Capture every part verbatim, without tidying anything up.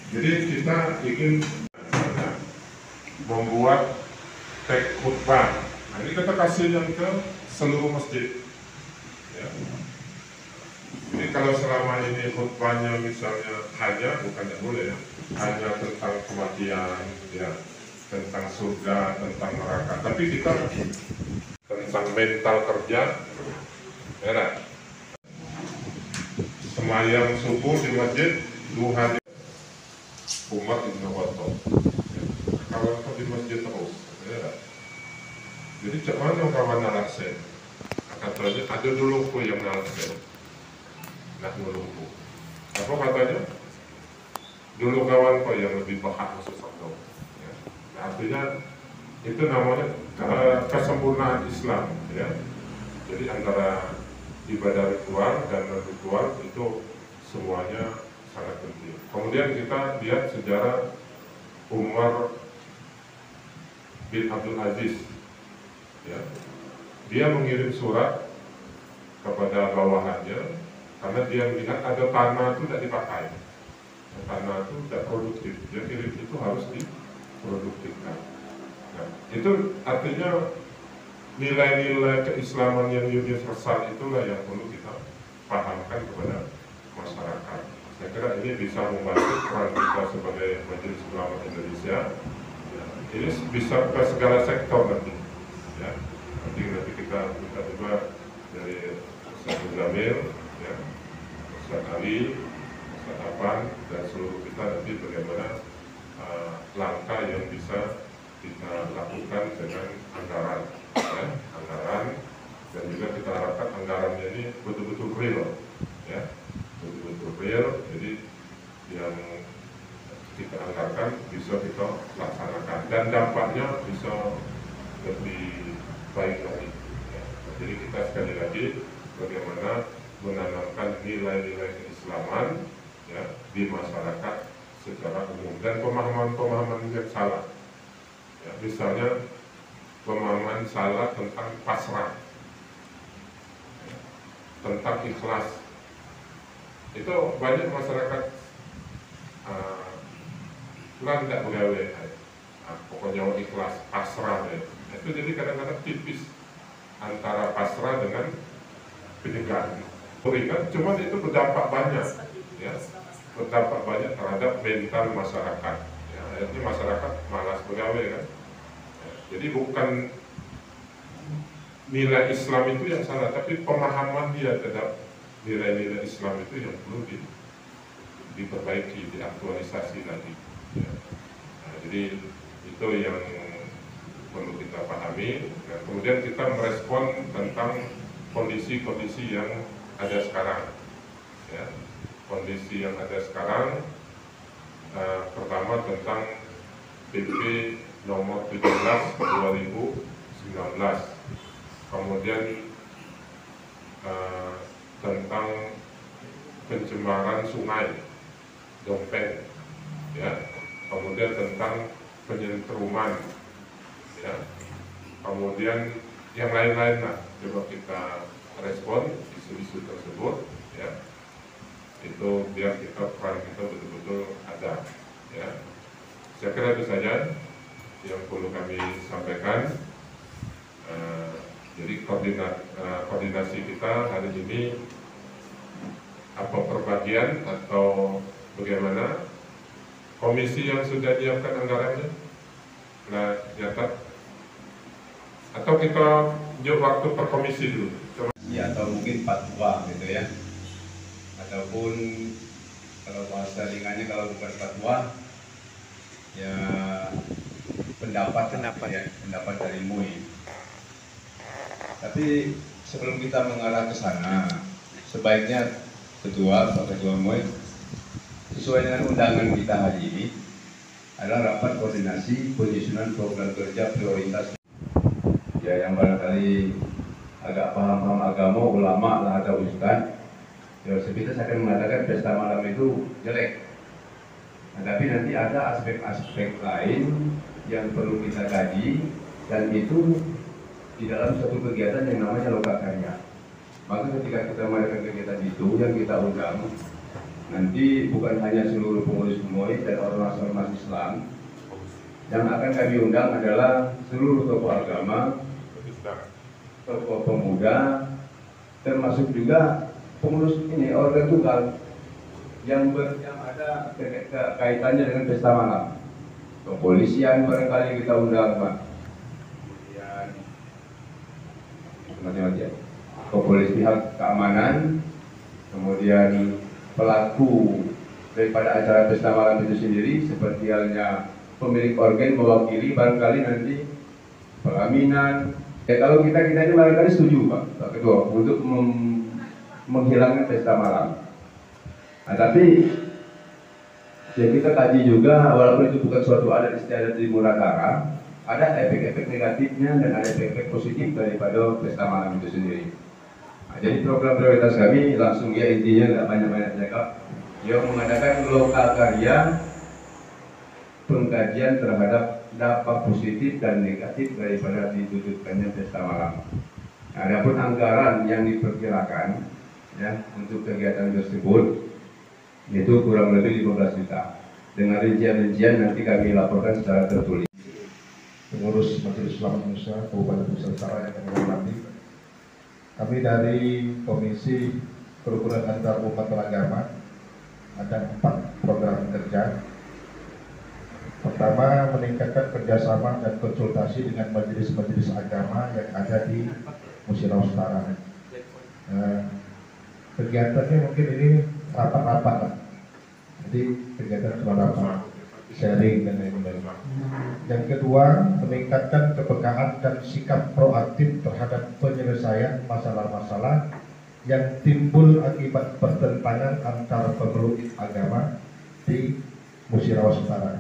Jadi kita ingin membuat teks khutbah. Nah, ini kita kasih yang ke seluruh masjid. Ya. Jadi kalau selama ini khutbahnya misalnya hanya, bukannya boleh ya, hanya tentang kematian, ya, tentang surga, tentang neraka. Tapi kita tentang mental kerja, ya. Semayang subuh di masjid, duha di umat Ibnu Khattab. Ya. Kalau di masjid terus, ya. Jadi cak mana kawan nalasen? Katanya ada dulu ku yang nalasen. Nak nulungku. Apa katanya? Dulu kawan kau yang lebih paham sesuatu. Ya. Nah, artinya itu namanya kesempurnaan Islam. Ya. Jadi antara ibadah ritual dan non-ritual itu semuanya sangat penting. Kemudian kita lihat sejarah Umar bin Abdul Aziz. Ya. Dia mengirim surat kepada bawahannya karena dia melihat ada tanah itu tidak dipakai. Tanah itu tidak produktif, dia kirim itu harus diproduktifkan. Nah, itu artinya nilai-nilai keislaman yang universal itulah yang perlu kita pahamkan kepada masyarakat. Saya kira ini bisa membantu peran kita sebagai Majelis Ulama Indonesia. Ya, ini bisa ke segala sektor nanti. Ya, nanti nanti kita minta juga dari Ustaz Muzamil, ya, Ustaz Ali, Ustaz Afan, dan seluruh kita nanti bagaimana uh, langkah yang bisa kita lakukan dengan anggaran, ya, anggaran, dan juga kita harapkan anggarannya ini betul-betul real, ya, betul-betul real. Jadi yang kita anggarkan bisa kita laksanakan dan dampaknya bisa lebih baik lagi. Ya. Jadi kita sekali lagi bagaimana menanamkan nilai-nilai keislaman, ya, di masyarakat secara umum dan pemahaman-pemahaman yang salah. Ya, misalnya pemahaman salah tentang pasrah, ya, tentang ikhlas. Itu banyak masyarakat uh, kurang tidak begawe, uh, pokoknya ikhlas, pasrah, ya. Itu jadi kadang-kadang tipis antara pasrah dengan penyegaran. Berikan, cuma itu berdampak banyak, ya, berdampak banyak terhadap mental masyarakat. Ya, akhirnya masyarakat malas begawe kan. Ya, jadi bukan nilai Islam itu yang salah, tapi pemahaman dia terhadap nilai-nilai Islam itu yang perlu di, diperbaiki, diaktualisasi lagi. Ya. Nah, jadi itu yang perlu kita pahami. Dan kemudian kita merespon tentang kondisi-kondisi yang ada sekarang. Ya. Kondisi yang ada sekarang, uh, pertama tentang P P nomor tujuh belas dua ribu sembilan belas, kemudian uh, tentang pencemaran sungai Dompeng, ya, kemudian tentang penyentruman, ya, kemudian yang lain-lain lah coba kita respon isu-isu tersebut, ya, itu biar kita peran kita betul-betul ada, ya. Saya kira itu saja yang perlu kami sampaikan. Uh, jadi koordinat, uh, koordinasi kita hari ini apa perbagian atau bagaimana? Komisi yang sudah menyiapkan anggarannya, nah nyatat, atau kita jauh waktu per komisi dulu. Coba. Ya, atau mungkin fatwa gitu ya, ataupun kalau bahasa ringannya kalau bukan fatwa ya pendapat pendapat ya, pendapat dari M U I. Tapi sebelum kita mengarah ke sana, sebaiknya ketua Pak Ketua M U I sesuai dengan undangan kita hari ini adalah rapat koordinasi penyusunan program kerja prioritas. Ya, yang barangkali agak paham-paham agama, ulama lah ada ustaz. Ya, sepintas akan mengatakan pesta malam itu jelek. Nah, tapi nanti ada aspek-aspek lain yang perlu kita kaji, dan itu di dalam satu kegiatan yang namanya loka karya. Maka ketika kita mengadakan kegiatan itu, yang kita undang Nanti bukan hanya seluruh pengurus M U I dan ormas-ormas Islam, yang akan kami undang adalah seluruh tokoh agama, tokoh pemuda, termasuk juga pengurus ini organ tunggal yang, ber, yang ada ke, ke, kaitannya dengan pesta malam. Kepolisian barangkali kita undang, Pak. Kemudian macam-macam. Kepolisian, pihak keamanan, kemudian pelaku daripada acara pesta malam itu sendiri, seperti halnya pemilik organ mewakili barangkali nanti pelaminan. Ya kalau kita kita ini barangkali setuju, Pak, Pak Ketua, untuk menghilangkan pesta malam. Nah, tapi ya kita kaji juga, walaupun itu bukan suatu adat istiadat di Muratara, ada efek-efek negatifnya dan ada efek-efek positif daripada pesta malam itu sendiri. Nah, jadi program prioritas kami langsung ya intinya nggak banyak-banyak cakap, yang mengadakan lokal karya pengkajian terhadap dampak positif dan negatif daripada ditutupkannya pesta malam. Nah, adapun anggaran yang diperkirakan ya untuk kegiatan tersebut itu kurang lebih lima belas juta. Dengan rincian-rincian nanti kami laporkan secara tertulis. Pengurus Majelis Ulama Indonesia Kabupaten Nusantara yang kami hormati, kami dari Komisi Kerukunan Antar Umat Beragama ada empat program kerja. Pertama, meningkatkan kerjasama dan konsultasi dengan majelis-majelis agama yang ada di Musirawas Utara. Nah, kegiatannya mungkin ini rapat-rapat lah. Jadi kegiatan cuma rapat, sharing dan lain-lain. Yang kedua, meningkatkan kepekaan dan sikap proaktif terhadap penyelesaian masalah-masalah yang timbul akibat pertentangan antara pemeluk agama di Musirawas Utara.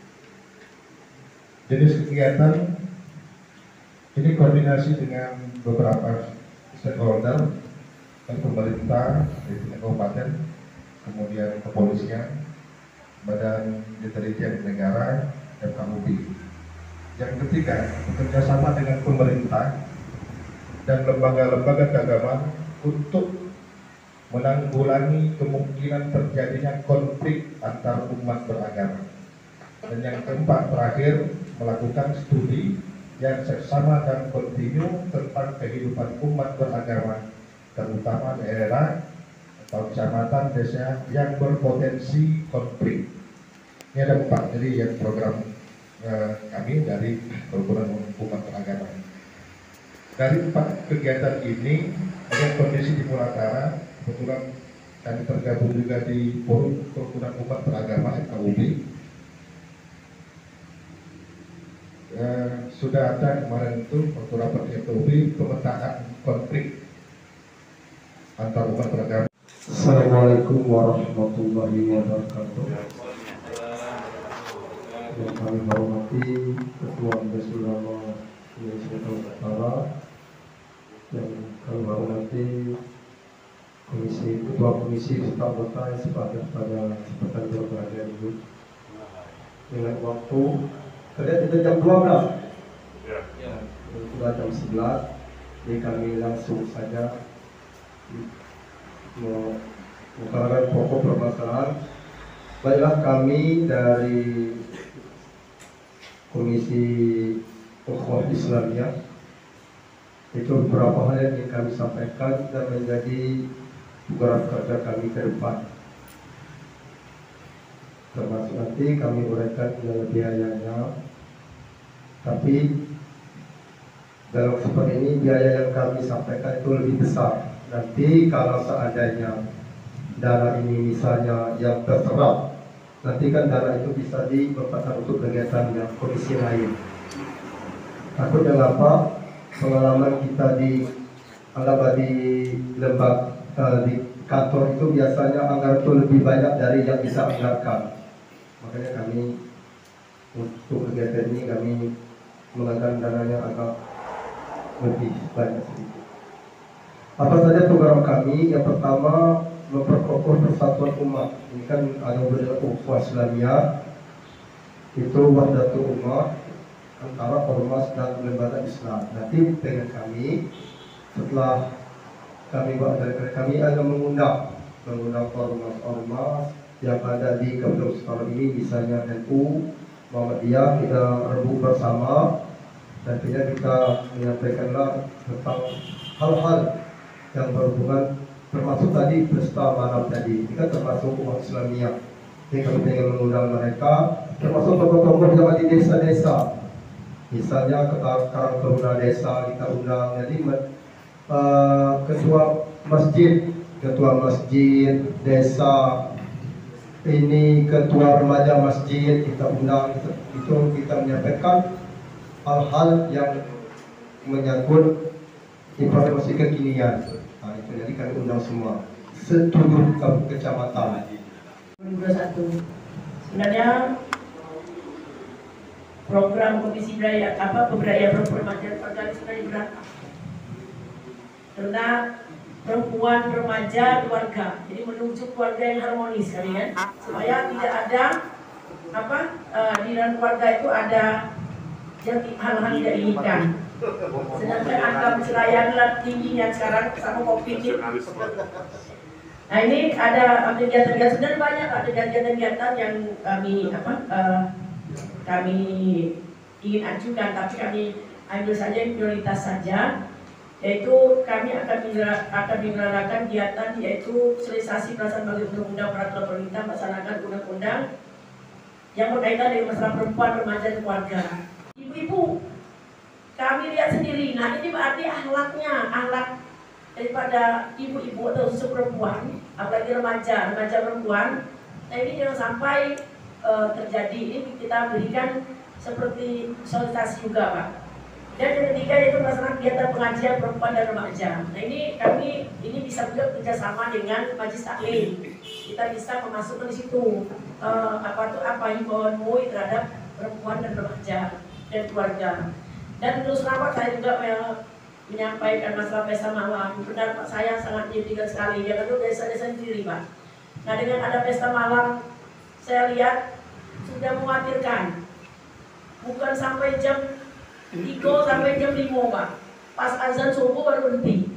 Jenis kegiatan ini koordinasi dengan beberapa stakeholder dan pemerintah di tingkat kabupaten, kemudian kepolisian, Badan Intelijen Negara, F K U B. Yang ketiga, bekerjasama dengan pemerintah dan lembaga-lembaga keagamaan untuk menanggulangi kemungkinan terjadinya konflik antar umat beragama. Dan yang keempat, terakhir, melakukan studi yang seksama dan kontinu tentang kehidupan umat beragama, terutama daerah atau kecamatan, desa yang berpotensi konflik. Ini ada empat, jadi yang program eh, kami dari Kerukunan Umat Beragama. Dari empat kegiatan ini, ada kondisi di Muratara, kebetulan kami tergabung juga di Forum Kerukunan Umat Beragama F K U B. Eh, sudah ada kemarin itu waktu rapat F K U B pemetaan konflik antar umat beragama. Assalamualaikum warahmatullahi wabarakatuh. Yang kami hormati Ketua Majelis Ulama Indonesia Utara, yang kami hormati Komisi Ketua Komisi serta anggota yang sepakat pada kesempatan berbahagia ini. Dengan waktu tadi kita jam dua belas, ya, sudah jam sebelas, jadi kami langsung saja mengutarakan pokok permasalahan. Baiklah, kami dari Komisi Ukhuwah Islamiyah itu beberapa hal yang ingin kami sampaikan dan menjadi program kerja kami ke depan. Termasuk nanti kami uraikan biaya biayanya, tapi dalam seperti ini biaya yang kami sampaikan itu lebih besar. Nanti kalau seandainya dana ini misalnya yang terserap, nanti kan dana itu bisa dimanfaatkan untuk kegiatan yang komisi lain. Takutnya apa? Pengalaman kita di anggap di lembaga uh, di kantor itu biasanya anggaran itu lebih banyak dari yang bisa anggarkan. Makanya kami untuk kegiatan ini kami menganggarkan dananya agak lebih banyak sedikit. Apa saja program kami? Yang pertama, memperkokoh persatuan umat. Ini kan ada beberapa ukhuwah Islamiyah, itu wahdatul umat antara ormas dan lembaga Islam. Nanti dengan kami, setelah kami buat dari kami akan mengundang mengundang ormas-ormas yang ada di kampung sekolah ini, misalnya N U, Muhammadiyah, kita rebut bersama dan tidak kita menyampaikanlah tentang hal-hal yang berhubungan, termasuk tadi pesta malam tadi, kita termasuk umat Islamiyah. Jadi kami ingin mengundang mereka, termasuk tokoh-tokoh yang ada di desa-desa. Misalnya Karang Taruna Desa kita undang, jadi uh, ketua masjid, ketua masjid desa ini, ketua remaja masjid kita undang, itu kita menyampaikan hal-hal yang menyangkut informasi kekinian. Nah, itu jadi kami undang semua setujuh kecamatan. dua ribu dua puluh satu sebenarnya program Komisi Budaya apa pemberdayaan perempuan remaja perempuan sebenarnya berapa? Tentang perempuan, remaja, keluarga. Jadi menuju keluarga yang harmonis kali kan, supaya tidak ada apa uh, di dalam keluarga itu ada yang hal-hal tidak diinginkan. Sedangkan angka perceraian tingginya sekarang sama COVID ini. Nah ini ada kegiatan-kegiatan, sebenarnya banyak ada kegiatan-kegiatan yang kami apa uh, kami ingin ajukan, tapi kami ambil saja yang prioritas saja, yaitu kami akan akan menyelenggarakan kegiatan yaitu sosialisasi peraturan bagi undang-undang peraturan pemerintah melaksanakan undang-undang yang berkaitan dengan masalah perempuan, remaja, dan keluarga. Ibu-ibu, kami lihat sendiri. Nah ini berarti akhlaknya, akhlak daripada ibu-ibu atau susu perempuan, apalagi remaja, remaja perempuan. Nah ini jangan sampai uh, terjadi. Ini kita berikan seperti sosialisasi juga, Pak. Dan yang ketiga yaitu melaksanakan kegiatan pengajian perempuan dan remaja. Nah ini kami ini bisa juga kerjasama dengan Majelis Taklim. Kita bisa memasukkan di situ uh, apa tuh apa himbauan M U I terhadap perempuan dan remaja dan keluarga. Dan terus kenapa saya juga menyampaikan masalah pesta malam. Benar Pak, saya sangat menyedihkan sekali. Yang kedua desa-desa sendiri Pak. Nah dengan ada pesta malam, saya lihat sudah mengkhawatirkan. Bukan sampai jam tiga sampai jam lima Pak. Pas azan subuh baru berhenti.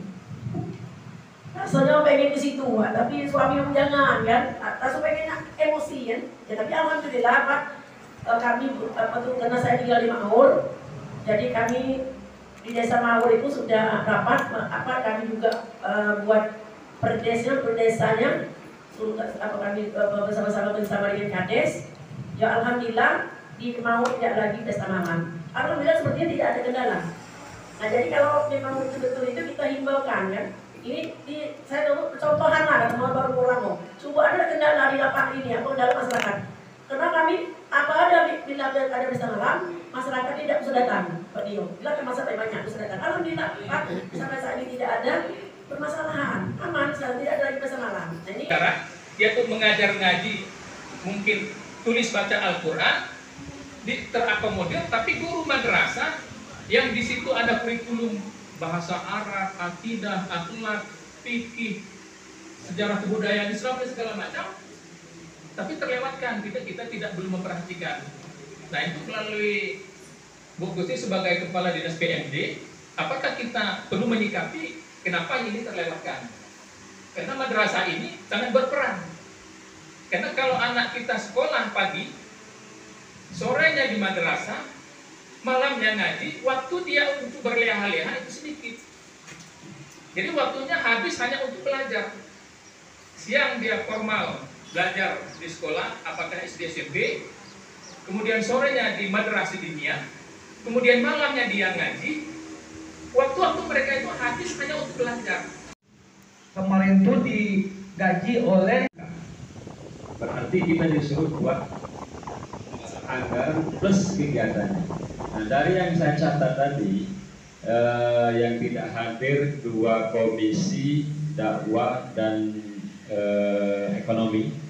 Rasanya pengen di situ Pak, tapi suami yang jangan kan. Rasanya pengen emosi kan. Ya tapi alhamdulillah Pak, kami apa tuh karena saya tinggal di Makmur. Jadi kami di Desa Mawur itu sudah rapat, apa kami juga uh, buat perdesanya, perdesanya, apa kami uh, bersama-sama bersama dengan Kades. Ya alhamdulillah di Mawur tidak lagi pesta malam. Alhamdulillah sepertinya tidak ada kendala. Nah jadi kalau memang betul-betul itu kita himbaukan kan. Ini di, saya tahu contohan lah teman baru pulang kok. Coba ada kendala di lapak ini atau dalam masyarakat. Karena kami apa ada bila ada pesta malam, masyarakat tidak bisa datang, Pak Dio. Bila kan masyarakat banyak bisa datang. Alhamdulillah Pak, sampai saat ini tidak ada permasalahan, aman, tidak ada lagi pesta malam. Nah, ini cara yaitu mengajar ngaji, mungkin tulis baca Al-Quran, terakomodir, tapi guru madrasah yang di situ ada kurikulum bahasa Arab, akidah, akhlak, fikih, sejarah kebudayaan Islam dan segala macam. Tapi terlewatkan, kita kita tidak belum memperhatikan. Nah itu melalui Bu Gusti sebagai kepala dinas P M D, apakah kita perlu menyikapi kenapa ini terlewatkan? Karena madrasah ini sangat berperan. Karena kalau anak kita sekolah pagi, sorenya di madrasah, malamnya ngaji, waktu dia untuk berleha-leha itu sedikit. Jadi waktunya habis hanya untuk belajar. Siang dia formal belajar di sekolah, apakah S D S M P, kemudian sorenya di madrasah diniyah, kemudian malamnya dia ngaji. Waktu-waktu mereka itu habis hanya untuk belajar. Kemarin itu digaji oleh, berarti kita disuruh buat anggaran plus kegiatannya. Nah dari yang saya catat tadi, eh, yang tidak hadir dua komisi dakwah dan eh, ekonomi